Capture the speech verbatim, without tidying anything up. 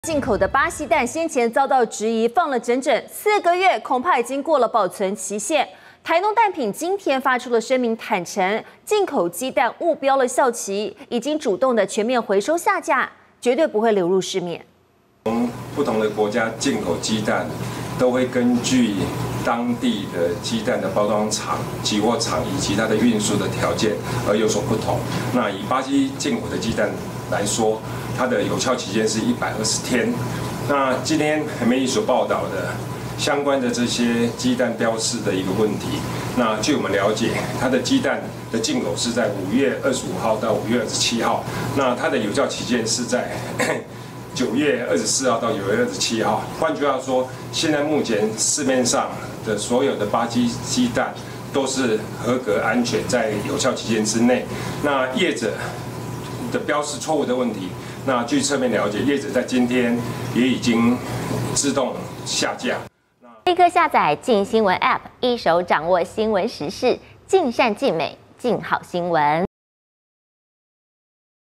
进口的巴西蛋先前遭到质疑，放了整整四个月，恐怕已经过了保存期限。台农蛋品今天发出了声明，坦诚进口鸡蛋误标了效期，已经主动的全面回收下架，绝对不会流入市面。 从不同的国家进口鸡蛋，都会根据当地的鸡蛋的包装厂、集货厂以及它的运输的条件而有所不同。那以巴西进口的鸡蛋来说，它的有效期间是一百二十天。那今天媒体所报道的相关的这些鸡蛋标示的一个问题，那据我们了解，它的鸡蛋的进口是在五月二十五号到五月二十七号，那它的有效期间是在九月二十四号到九月二十七号。换句话说，现在目前市面上的所有的巴西鸡蛋都是合格、安全，在有效期间之内。那业者的标示错误的问题，那据侧面了解，业者在今天也已经自动下架。 立刻下载镜新闻 App， 一手掌握新闻时事，尽善尽美，尽好新闻。